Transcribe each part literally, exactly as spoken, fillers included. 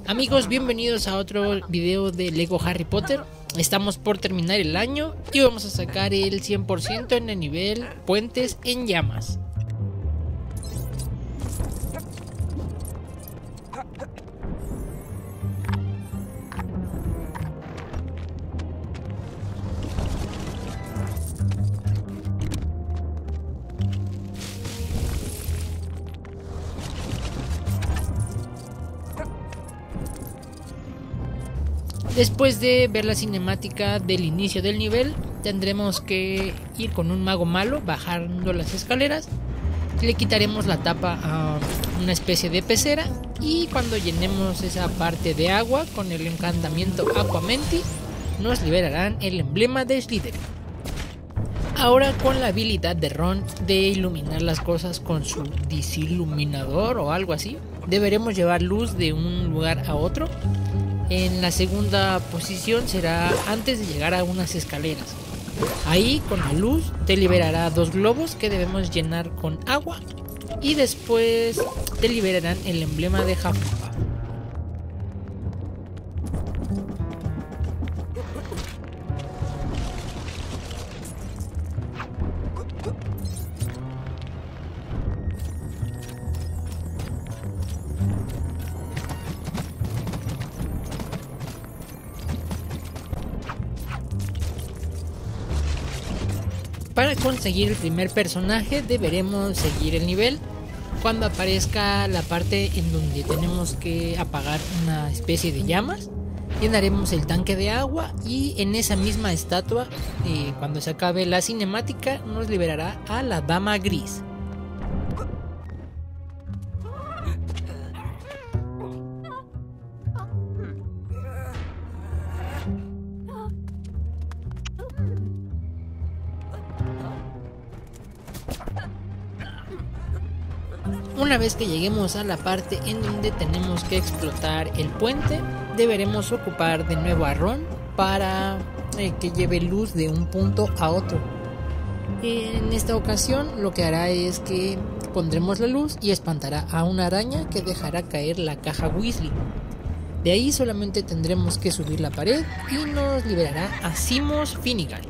Amigos, bienvenidos a otro video de Lego Harry Potter. Estamos por terminar el año y vamos a sacar el cien por ciento en el nivel Puentes en Llamas. Después de ver la cinemática del inicio del nivel, tendremos que ir con un mago malo bajando las escaleras. Le quitaremos la tapa a una especie de pecera y cuando llenemos esa parte de agua con el encantamiento Aquamenti, nos liberarán el emblema de Slytherin. Ahora, con la habilidad de Ron de iluminar las cosas con su disiluminador o algo así, deberemos llevar luz de un lugar a otro. En la segunda posición será antes de llegar a unas escaleras. Ahí, con la luz, te liberará dos globos que debemos llenar con agua y después te liberarán el emblema de Hufflepuff. Para conseguir el primer personaje deberemos seguir el nivel. Cuando aparezca la parte en donde tenemos que apagar una especie de llamas, llenaremos el tanque de agua y en esa misma estatua, eh, cuando se acabe la cinemática, nos liberará a la Dama Gris. Una vez que lleguemos a la parte en donde tenemos que explotar el puente, deberemos ocupar de nuevo a Ron para eh, que lleve luz de un punto a otro. En esta ocasión lo que hará es que pondremos la luz y espantará a una araña que dejará caer la caja Weasley. De ahí solamente tendremos que subir la pared y nos liberará a Seamus Finnegan.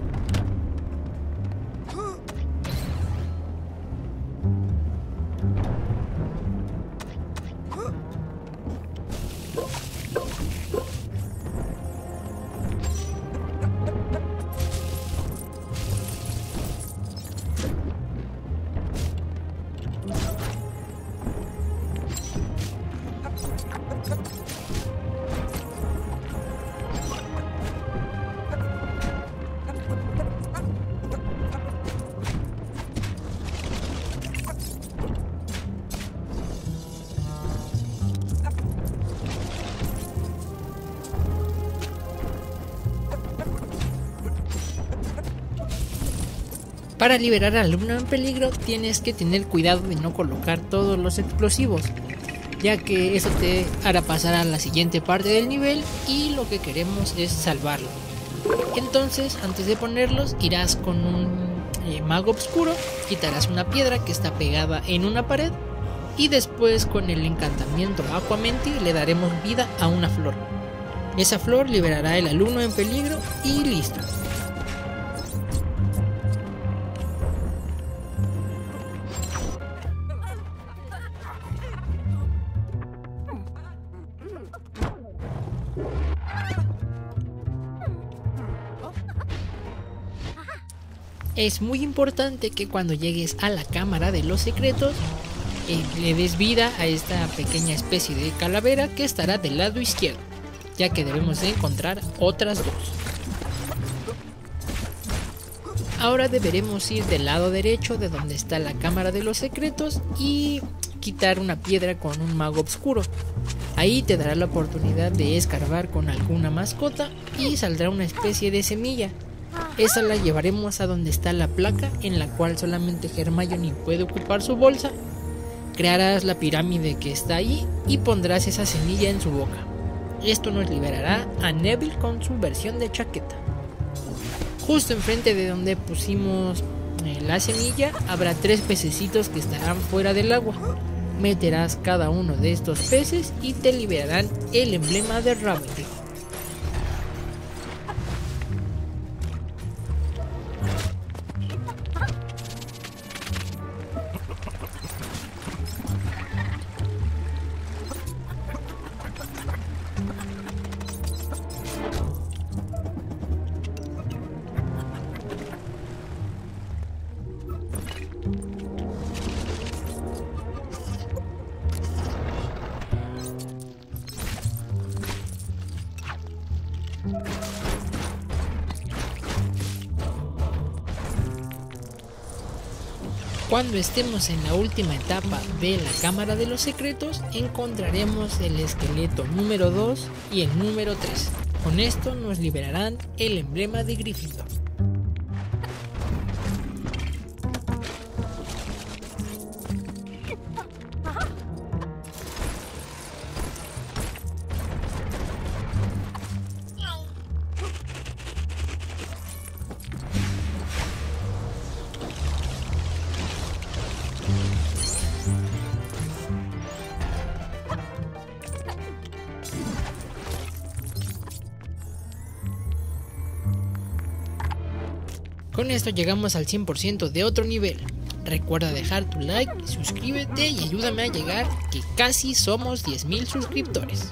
Para liberar al alumno en peligro tienes que tener cuidado de no colocar todos los explosivos, ya que eso te hará pasar a la siguiente parte del nivel y lo que queremos es salvarlo. Entonces, antes de ponerlos, irás con un eh, mago oscuro, quitarás una piedra que está pegada en una pared y después con el encantamiento Aquamenti le daremos vida a una flor. Esa flor liberará al alumno en peligro y listo. Es muy importante que cuando llegues a la cámara de los secretos eh, le des vida a esta pequeña especie de calavera que estará del lado izquierdo, ya que debemos de encontrar otras dos. Ahora deberemos ir del lado derecho de donde está la cámara de los secretos y quitar una piedra con un mago oscuro. Ahí te dará la oportunidad de escarbar con alguna mascota y saldrá una especie de semilla. Esa la llevaremos a donde está la placa en la cual solamente Hermione puede ocupar su bolsa. Crearás la pirámide que está ahí y pondrás esa semilla en su boca. Esto nos liberará a Neville con su versión de chaqueta. Justo enfrente de donde pusimos eh, la semilla habrá tres pececitos que estarán fuera del agua. Meterás cada uno de estos peces y te liberarán el emblema de Ravenry. Cuando estemos en la última etapa de la Cámara de los Secretos, encontraremos el esqueleto número dos y el número tres. Con esto nos liberarán el emblema de Gryffindor. Con esto llegamos al cien por ciento de otro nivel. Recuerda dejar tu like, suscríbete y ayúdame a llegar, que casi somos diez mil suscriptores.